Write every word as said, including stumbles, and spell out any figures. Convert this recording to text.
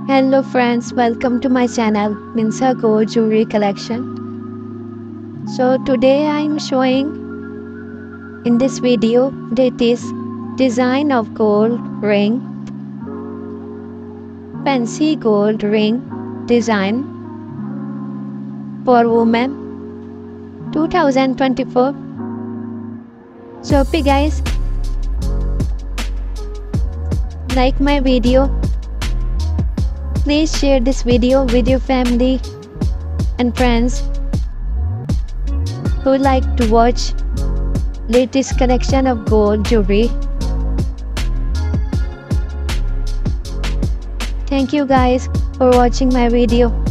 Hello friends, welcome to my channel me.My Gold Jewelry Collection. So today I am showing in this video that is design of gold ring, fancy gold ring design for women twenty twenty-four. So hope you guys like my video. Please share this video with your family and friends who like to watch latest collection of gold jewelry. Thank you guys for watching my video.